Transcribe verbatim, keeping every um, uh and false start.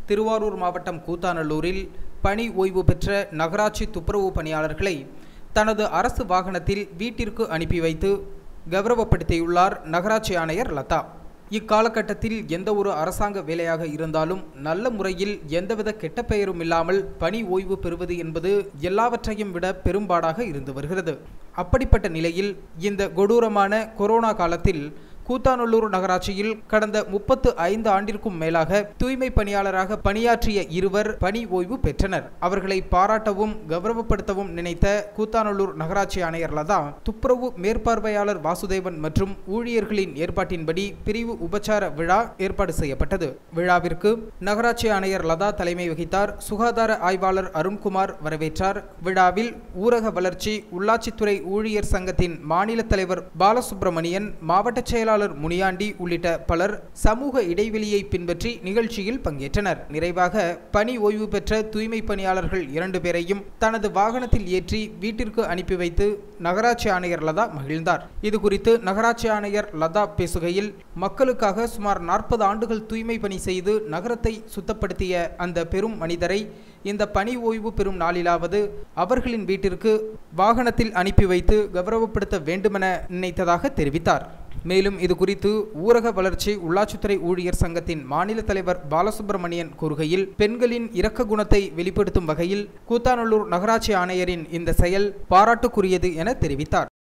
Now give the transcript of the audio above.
திருவாரூர் மாவட்டம் கூத்தாநல்லூரில் பணி ஓய்வு பெற்ற நகராட்சி துப்புரவு பணியாளர்களை தனது அரசு வாகனத்தில் வீட்டிற்கு அனுப்பி வைத்து கௌரவப்படுத்தியுள்ளார் நகராட்சி ஆணையர் லதா. இக்காலகட்டத்தில் எந்த ஒரு அரசாங்க வேலையாக இருந்தாலும் நல்ல முறையில் எந்தவித கெட்ட பெயரும் இல்லாமல் பணி ஓய்வு பெறுவது என்பது எல்லாவற்றையும் விட பெரும்பாடாக இருந்து வருகிறது. அப்படிப்பட்ட நிலையில் இந்த கொடூரமான கொரோனா காலத்தில் கூத்தாநல்லூர் நகராட்சியில் கடந்த முப்பத்து ஐந்து ஆண்டிற்கும் மேலாக தூய்மை பணியாளராக பணியாற்றிய இருவர் பணி ஓய்வு பெற்றனர். அவர்களை பாராட்டவும் கௌரவப்படுத்தவும் நினைத்த கூத்தாநல்லூர் நகராட்சி ஆணையர் லதா துப்புரவு மேற்பார்வையாளர் வாசுதேவன் மற்றும் ஊழியர்களின் ஏற்பாட்டின்படி பிரிவு உபச்சார விழா ஏற்பாடு செய்யப்பட்டது. விழாவிற்கு நகராட்சி ஆணையர் லதா தலைமை வகித்தார். சுகாதார ஆய்வாளர் அருண்குமார் வரவேற்றார். விழாவில் ஊரக வளர்ச்சி உள்ளாட்சித்துறை ஊழியர் சங்கத்தின் மாநில தலைவர் பாலசுப்ரமணியன், மாவட்ட செயலாளர் முனியாண்டி உள்ளிட்ட பலர் சமூக இடைவெளியை பின்பற்றி நிகழ்ச்சியில் பங்கேற்றனர். நிறைவாக பணி ஓய்வு பெற்ற தூய்மை பணியாளர்கள் இரண்டு பேரையும் தனது வாகனத்தில் ஏற்றி வீட்டிற்கு அனுப்பி வைத்து நகராட்சி ஆணையர் லதா மகிழ்ந்தார். இதுகுறித்து நகராட்சி ஆணையர் லதா பேசுகையில், மக்களுக்காக சுமார் நாற்பது ஆண்டுகள் தூய்மை பணி செய்து நகரத்தை சுத்தப்படுத்திய அந்த பெரும் மனிதரை இந்த பணி ஓய்வு பெறும் நாளிலாவது அவர்களின் வீட்டிற்கு வாகனத்தில் அனுப்பி வைத்து கௌரவப்படுத்த வேண்டுமென நினைத்ததாக தெரிவித்தார். மேலும் இது குறித்து ஊரக வளர்ச்சி உள்ளாட்சித்துறை ஊழியர் சங்கத்தின் மாநில தலைவர் பாலசுப்ரமணியன் கூறுகையில், பெண்களின் இரக்க குணத்தை வெளிப்படுத்தும் வகையில் கூத்தாநல்லூர் நகராட்சி ஆணையரின் இந்த செயல் பாராட்டுக்குரியது என தெரிவித்தார்.